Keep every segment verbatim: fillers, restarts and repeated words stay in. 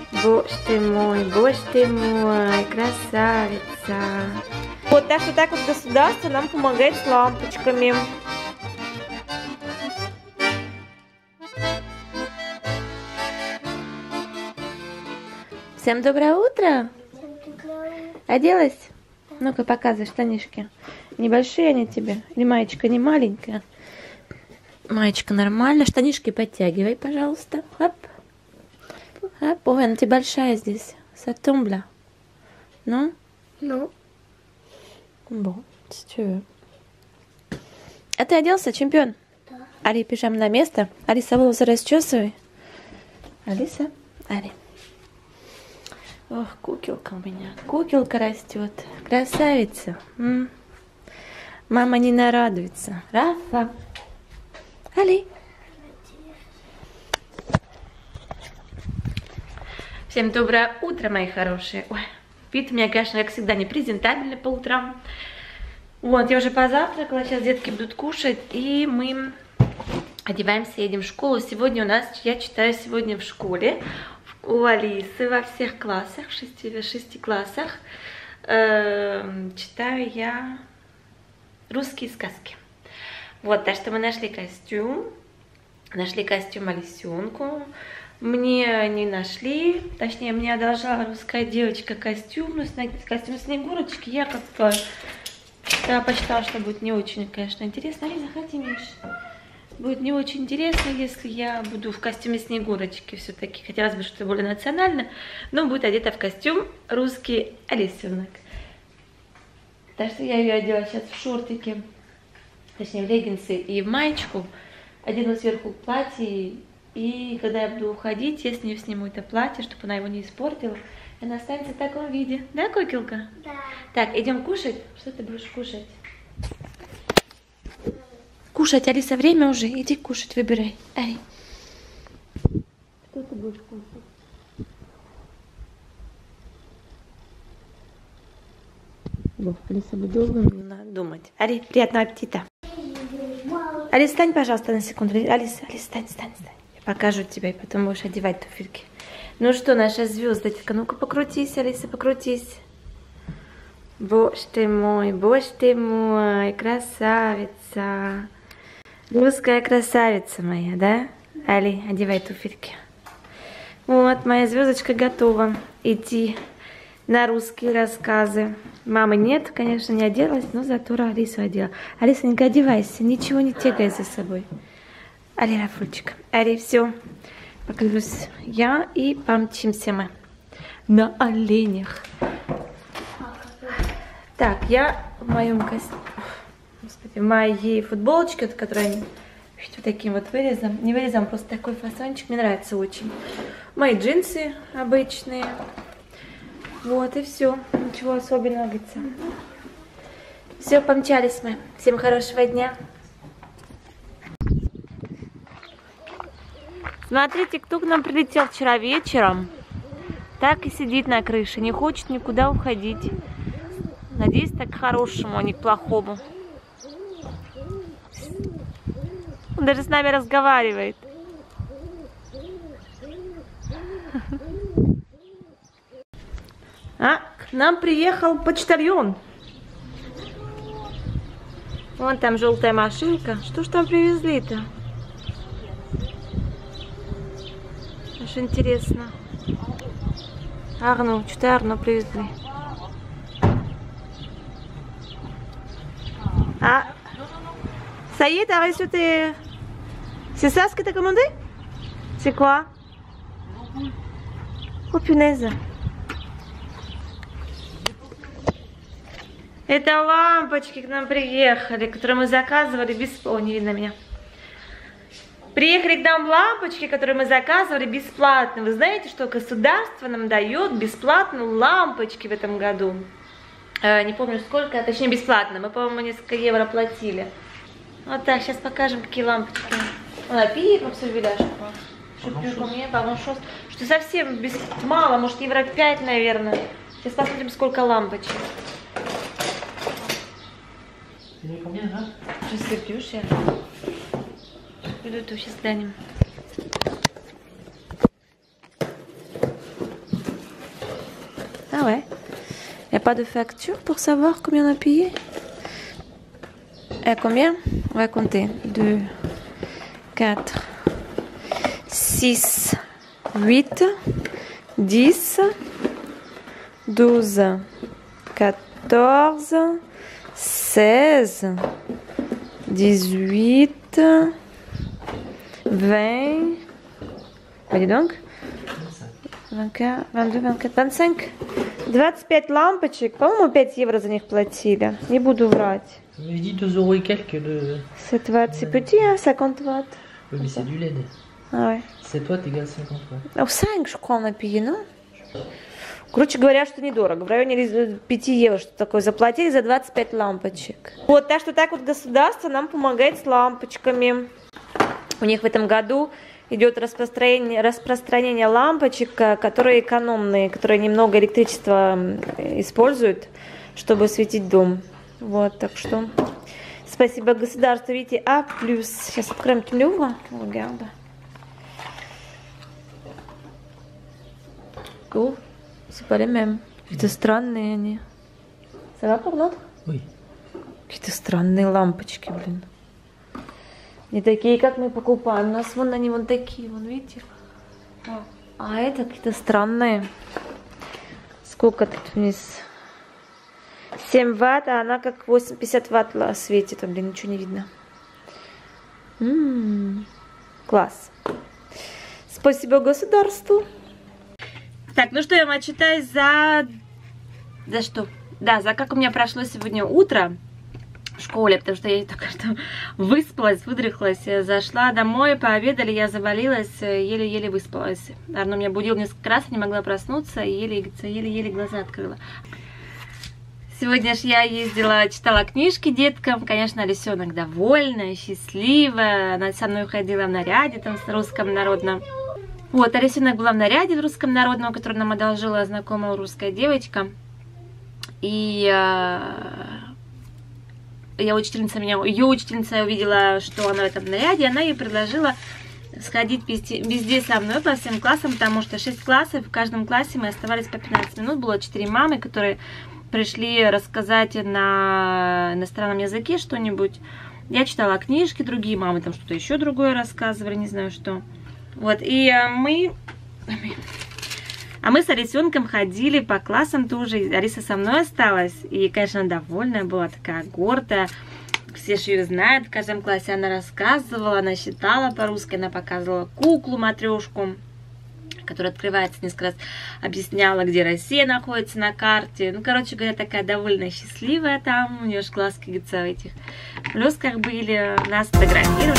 Боже ты мой, боже ты мой, красавица. Вот так вот так вот государство нам помогает с лампочками. Всем доброе утро. Оделась? Ну-ка показывай штанишки. Небольшие они тебе? Или маечка не маленькая? Маечка нормально. Штанишки подтягивай, пожалуйста. Оп. Оп. Ой, она тебе большая здесь. Сатумбля. Ну? Ну. Bon, si tu veux. А ты оделся, чемпион? Да. Ари, пижам на место. Алиса, волосы расчесывай. Алиса, Ари. Ох, куколка у меня. Куколка растет. Красавица. М? Мама не нарадуется. Рафа. Али. Всем доброе утро, мои хорошие. Ой, вид у меня, конечно, как всегда, не презентабельный по утрам. Вот, я уже позавтракала, сейчас детки будут кушать, и мы одеваемся, едем в школу. Сегодня у нас, я читаю сегодня в школе, у Алисы во всех классах, в шести, в шести классах, э, читаю я русские сказки. Вот, так что мы нашли костюм, нашли костюм Алисенку. Мне не нашли, точнее, мне одолжила русская девочка костюм, ну, костюм Снегурочки. Я как-то да, посчитала, что будет не очень, конечно, интересно. Алиса, заходи, Миш. Будет не очень интересно, если я буду в костюме Снегурочки. Все-таки хотелось бы что-то более национальное, но будет одета в костюм русский Алисенок. Так что я ее одела сейчас в шортики, точнее, в леггинсы и в маечку. Одену сверху платье. И когда я буду уходить, я с нее сниму это платье, чтобы она его не испортила. И она останется в таком виде. Да, куколка? Да. Так, идем кушать. Что ты будешь кушать? Кушать, Алиса, время уже. Иди кушать, выбирай. Ай. Что ты будешь кушать? Во, Алиса будет долго думать. Ари, приятного аппетита. Алиса, встань, пожалуйста, на секунду. Алиса, Алиса, встань, встань, встань. Покажу тебе, и потом будешь одевать туфельки. Ну что, наша звездочка, ну-ка покрутись, Алиса, покрутись. Боже ты мой, боже ты мой, красавица. Русская красавица моя, да? Али, одевай туфельки. Вот, моя звездочка готова идти на русские рассказы. Мамы нет, конечно, не оделась, но зато Алису одела. Алисонька, одевайся, ничего не тягай за собой. Али, Рафульчик, Али, все, покажусь я, и помчимся мы на оленях. Так, я в моем костюме, господи, в моей футболочке, вот, которая вот таким вот вырезом, не вырезом, просто такой фасончик, мне нравится очень. Мои джинсы обычные, вот и все, ничего особенного, говорится. Все, помчались мы. Всем хорошего дня. Смотрите, кто к нам прилетел вчера вечером. Так и сидит на крыше, не хочет никуда уходить. Надеюсь, так к хорошему, а не к плохому. Он даже с нами разговаривает. А, к нам приехал почтальон. Вон там желтая машинка. Что ж там привезли-то? Аж интересно. Арну, что-то Арну привезли. Ah, ça y est, t'as reçu tes... C'est ça ce que t'as commandé? C'est quoi? Oh punaise. Это лампочки к нам приехали, которые мы заказывали бесплатно. О, не видно меня. Приехали к нам лампочки, которые мы заказывали бесплатно. Вы знаете, что государство нам дает бесплатно лампочки в этом году? Э, не помню сколько, точнее бесплатно. Мы, по-моему, несколько евро платили. Вот так, сейчас покажем, какие лампочки. On a payé pour celui-là, je crois. Je sais plus combien, pas grand-chose. Что совсем без... мало, может евро пять, наверное. Сейчас посмотрим, сколько лампочек. Je sais plus, cher. Сейчас глянем. n'y a pas de facture pour savoir combien on a payé? Et combien? On va compter. deux, quatre, six, huit, dix, douze, quatorze, seize, dix-huit, vingt. Bah dis donc. vingt-quatre, vingt-deux, vingt-quatre, vingt-cinq. двадцать пять лампочек. По-моему, пять евро за них платили. Не буду врать. Mais dit deux euros et quelques de... sept watts, c'est petit, hein, cinquante watts. Oui, mais c'est du L E D. Ah ouais. sept watts égale cinquante watts. А cinq, je crois, on a payé, non? Короче говоря, что недорого. В районе пяти евро, что такое, заплатили за двадцать пять лампочек. Вот, так что так вот государство нам помогает с лампочками. У них в этом году идет распространение, распространение лампочек, которые экономные, которые немного электричества используют, чтобы осветить дом. Вот, так что спасибо государству, видите, А плюс. Сейчас откроем тюмлюва. Regarde. Cool. C'est pas les mêmes. Какие-то странные они. Ça va pour notre? Oui. Какие-то странные лампочки, блин. Не такие, как мы покупаем. У нас вон они вон такие, вон видите? А это какие-то странные. Сколько тут вниз? семь ватт, а она как восемьдесят пятьдесят ватт светит. А, блин, ничего не видно. М-м-м. Класс. Спасибо государству. Так, ну что, я вам отчитаюсь за... За что? Да, за как у меня прошло сегодня утро в школе, потому что я только что выспалась, выдрыхлась, зашла домой, пообедали, я завалилась, еле-еле выспалась. Арно меня будил несколько раз, не могла проснуться, и еле-еле глаза открыла. Сегодня ж я ездила, читала книжки деткам, конечно, Алисенок довольная, счастливая, она со мной ходила в наряде там с русском народном. Вот, Алисенок была в наряде в русском народном, который нам одолжила знакомая русская девочка. И э, я учительница меня, ее учительница увидела, что она в этом наряде, и она ей предложила сходить везде, везде со мной по всем классам, потому что шесть классов, в каждом классе мы оставались по пятнадцать минут. Было четыре мамы, которые пришли рассказать на иностранном языке что-нибудь. Я читала книжки, другие мамы там что-то еще другое рассказывали, не знаю что. Вот, и мы... А мы с Алисенком ходили по классам тоже. Алиса со мной осталась. И, конечно, довольная была, такая гордая. Все же ее знают. В каждом классе она рассказывала, она считала по-русски, она показывала куклу, матрешку, которая открывается, несколько раз объясняла, где Россия находится на карте. Ну, короче говоря, такая довольно счастливая там. У нее же глазки в этих блесках были. Нас фотографировали.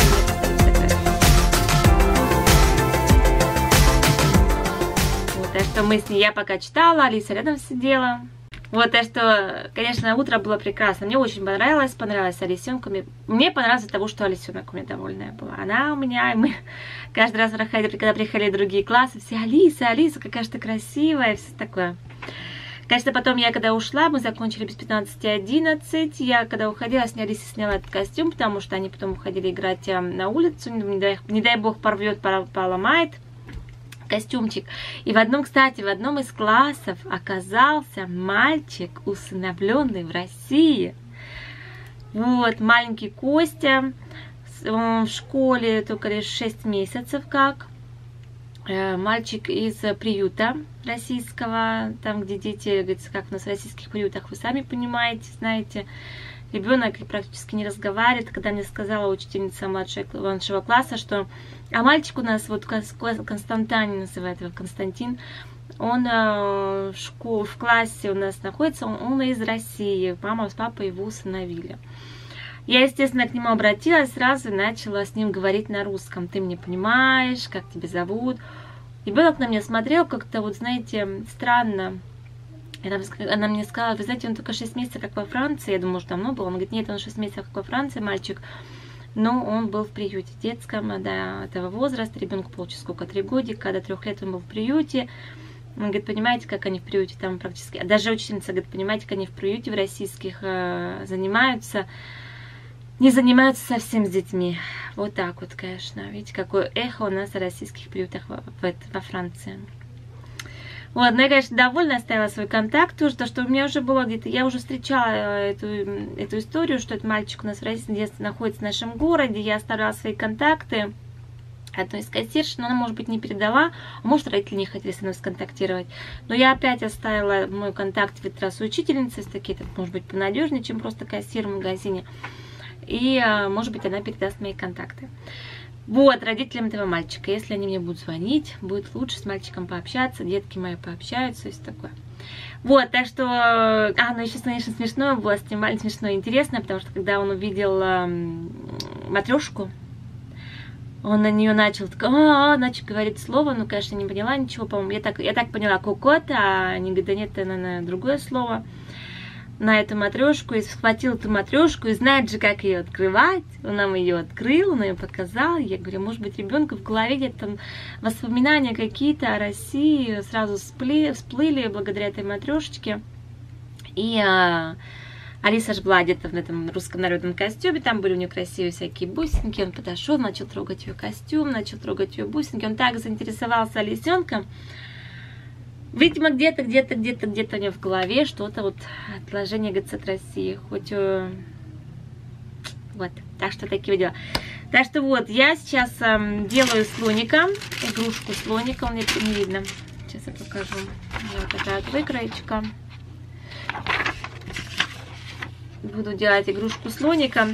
Так что мы с ней, я пока читала, Алиса рядом сидела. Вот, так что, конечно, утро было прекрасно. Мне очень понравилось, понравилось Алисенку. Мне понравилось от того, что Алисенок у меня довольная была. Она у меня, и мы каждый раз проходили, когда приходили другие классы, все: Алиса, Алиса, какая же ты красивая, и все такое. Конечно, потом я, когда ушла, мы закончили без пятнадцати одиннадцать. Я, когда уходила, с Алисой сняла этот костюм, потому что они потом уходили играть на улицу. Не дай, не дай бог порвет, поломает костюмчик. И в одном, кстати, в одном из классов оказался мальчик, усыновленный в России. Вот, маленький Костя, он в школе только лишь шесть месяцев как. Мальчик из приюта российского, там, где дети, говорится, как у нас в российских приютах, вы сами понимаете, знаете. Ребенок практически не разговаривает. Когда мне сказала учительница младшего, младшего класса, что а мальчик у нас, вот Константин называют его, Константин, он в, школе, в классе у нас находится, он, он из России, мама с папой его усыновили. Я, естественно, к нему обратилась, сразу начала с ним говорить на русском. Ты меня понимаешь, как тебя зовут? Ребенок на меня смотрел как-то, вот знаете, странно. Она мне сказала: вы знаете, он только шесть месяцев как во Франции. Я думала, что давно был. Он говорит: нет, он шесть месяцев как во Франции, мальчик. Но он был в приюте детском до этого возраста. Ребенку получилось сколько, три годика, до трех лет он был в приюте. Он говорит: понимаете, как они в приюте там практически... Даже учительница говорит: понимаете, как они в приюте в российских э, занимаются. Не занимаются совсем с детьми. Вот так вот, конечно. Видите, какое эхо у нас в российских приютах во, во, во Франции. Вот, но я, конечно, довольна, оставила свой контакт уже, то, что у меня уже было где-то, я уже встречала эту, эту историю, что этот мальчик у нас в родительском детстве находится в нашем городе, я оставляла свои контакты. Одной из кассирш, но она, может быть, не передала, а может, родители не хотели со мной сконтактировать. Но я опять оставила мой контакт в этот раз у учительницы, такие, это может быть понадежнее, чем просто кассир в магазине. И, может быть, она передаст мои контакты. Вот, родителям этого мальчика, если они мне будут звонить, будет лучше с мальчиком пообщаться, детки мои пообщаются, и все такое. Вот, так что, а, ну еще, конечно, смешно было, снимали смешно и интересно, потому что, когда он увидел эм, матрешку, он на нее начал, так, а, -а, -а, начал говорить слово, ну, конечно, не поняла ничего, по-моему, я так, я так поняла кокота, а они говорят, да нет, это, наверное, другое слово, на эту матрешку, и схватил эту матрешку, и знает же, как ее открывать, он нам ее открыл, он ее показал, я говорю, может быть, ребенку в голове где-то там воспоминания какие-то о России сразу всплыли, всплыли благодаря этой матрешечке, и... А, Алиса же была одета в этом русском народном костюме, там были у нее красивые всякие бусинки, он подошел, начал трогать ее костюм, начал трогать ее бусинки, он так заинтересовался Алисенком, видимо, где-то, где-то, где-то, где-то у него в голове что-то вот отложение, говорится, от России, хоть, э, вот, так что такие дела. Так что вот, я сейчас э, делаю слоника, игрушку слоника, он мне не видно, сейчас я покажу, вот такая вот выкроечка. Буду делать игрушку слоника.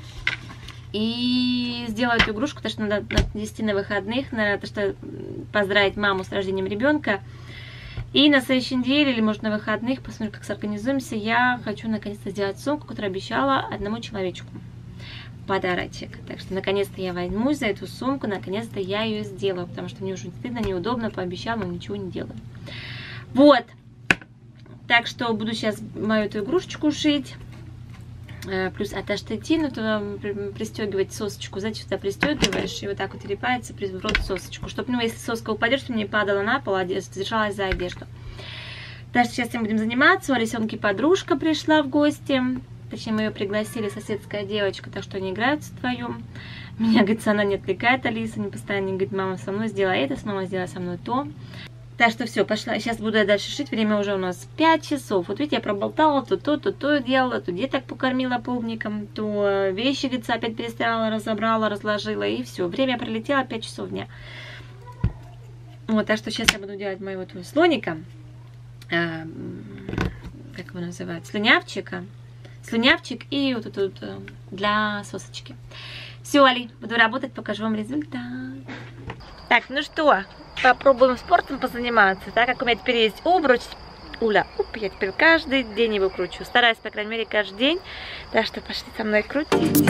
И сделаю эту игрушку, потому что надо нести на выходных, надо что поздравить маму с рождением ребенка. И на следующей неделе, или может на выходных, посмотрим, как сорганизуемся, я хочу наконец-то сделать сумку, которую обещала одному человечку. Подарочек. Так что наконец-то я возьмусь за эту сумку, наконец-то я ее сделаю, потому что мне уже стыдно, неудобно, пообещала, но ничего не делаю. Вот. Так что буду сейчас мою эту игрушечку шить. Плюс оташтетину, туда пристегивать сосочку, зачем ты пристегиваешь, и вот так вот телепается, в рот сосочку, чтобы, ну, если соска упадет, чтобы не падала на пол, а держалась за одежду. Так что сейчас этим будем заниматься. У Алисенки подружка пришла в гости, точнее, мы ее пригласили, соседская девочка, так что они играют вдвоем. Меня, говорит, она не отвлекает, Алиса, не постоянно говорит, мама со мной сделай это, с мамой сделай со мной то. Так что все, пошла. Сейчас буду я дальше шить. Время уже у нас пять часов. Вот видите, я проболтала, то то, то то делала, то деток покормила полбником, то вещи, говорится, опять перестирала, разобрала, разложила, и все. Время пролетело, пять часов дня. Вот, так что сейчас я буду делать моего вот слоника. А, как его называют? Слюнявчика. Слюнявчик и вот тут вот для сосочки. Все, Али, буду работать, покажу вам результат. Так, ну что, попробуем спортом позаниматься, так как у меня теперь есть обруч. Уля, уп, я теперь каждый день его кручу. Стараюсь, по крайней мере, каждый день. Так что пошли со мной крутить.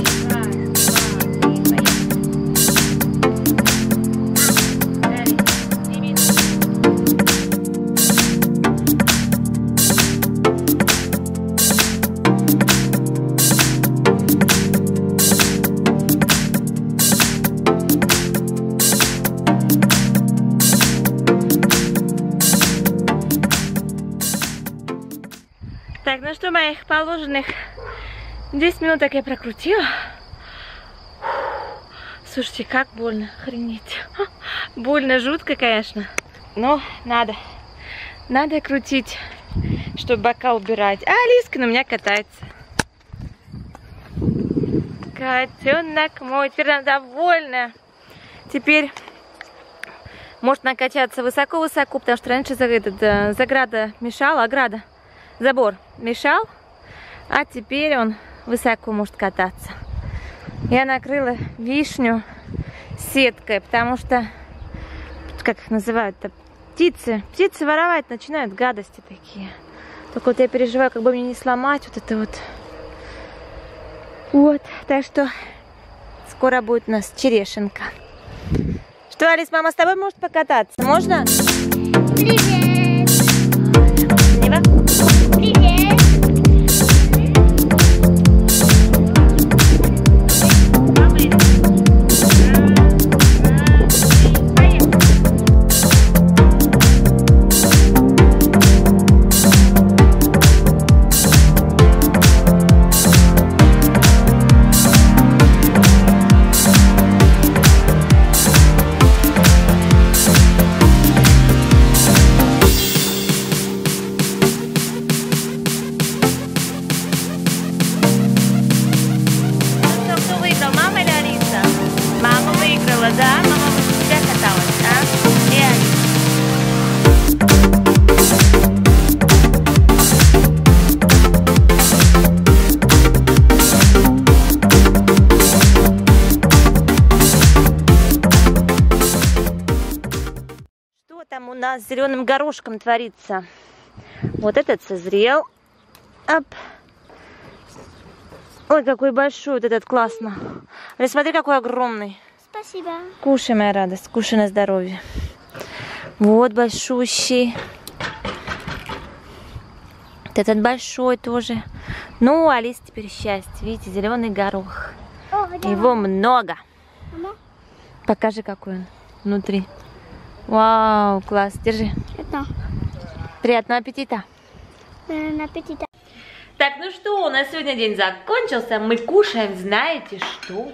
Так, ну что, моих положенных десять минуток я прокрутила. Слушайте, как больно, охренеть. Больно, жутко, конечно. Но надо, надо крутить, чтобы бока убирать. А Алиска на меня катается. Котенок мой, теперь она довольна. Теперь может накачаться высоко-высоко, потому что раньше этот, заграда мешала, ограда. Забор мешал, а теперь он высоко может кататься. Я накрыла вишню сеткой, потому что, как их называют-то, птицы. Птицы воровать начинают, гадости такие. Только вот я переживаю, как бы мне не сломать вот это вот. Вот, так что скоро будет у нас черешенка. Что, Алис, мама с тобой может покататься? Можно? Привет! Привет! с зеленым горошком творится. Вот этот созрел. Оп. Ой, какой большой вот этот, классно. Али, смотри, какой огромный. Спасибо. Кушай, моя радость, кушай на здоровье. Вот большущий. Вот этот большой тоже. Ну, Алис теперь счастье. Видите, зеленый горох. О, да. Его много. Мама, Покажи, какой он внутри. Вау, класс. Держи. это Приятного аппетита. на аппетита. Так, ну что, у нас сегодня день закончился. Мы кушаем, знаете что?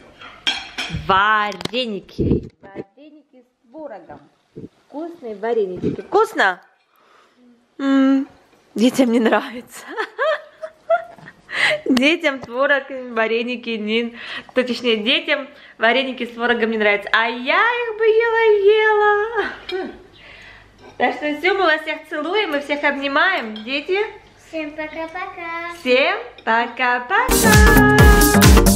Вареники. Вареники с творогом. Вкусные вареники. Вкусно? М-м, детям не нравится. Детям творог, вареники не... Точнее, детям вареники с творогом не нравятся. А я их бы ела-ела. Так что все, мы вас всех целуем и всех обнимаем. Дети. Всем пока-пока. Всем пока-пока.